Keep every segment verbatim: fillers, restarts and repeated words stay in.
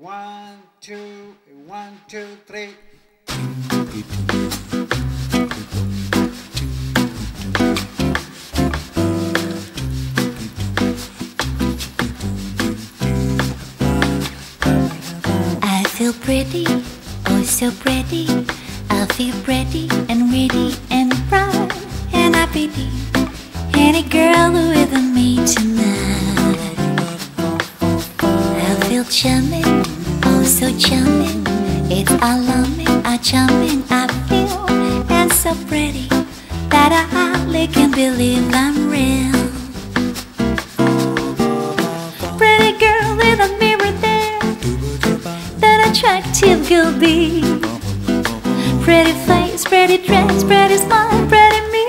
One, two, one, two, three. I feel pretty, oh so pretty. I feel pretty and witty and proud, and I pity any girl with me tonight. I feel charming, oh so charming. It's alarming, how charming I feel, and so pretty that I hardly can believe I'm real. Pretty girl with a mirror there, that attractive girl be. Pretty face, pretty dress, pretty smile, pretty me.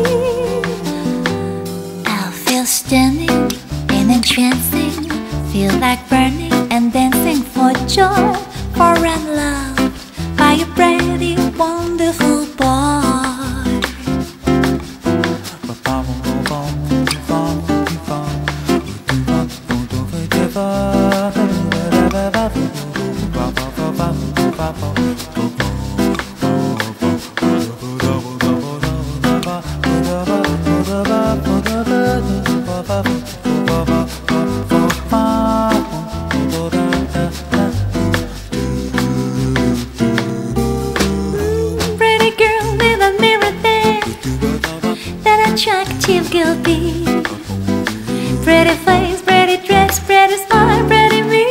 I feel stunning and entrancing, feel like burning and dancing for joy, for I'm loved by a pretty, wonderful boy. Attractive girl be. Pretty face, pretty dress, pretty smile, pretty me.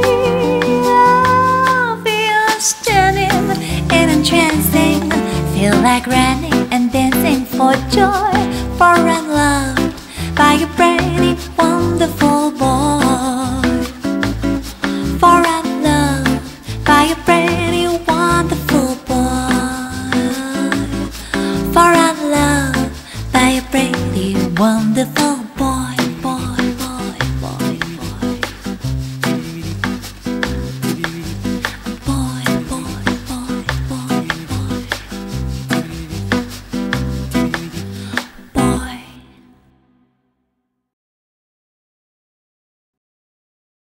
I feel stunning and entrancing, feel like running and dancing for joy, for I'm loved by a pretty, wonderful boy. For I'm loved by a pretty, wonderful boy. For I'm loved by a pretty, wonderful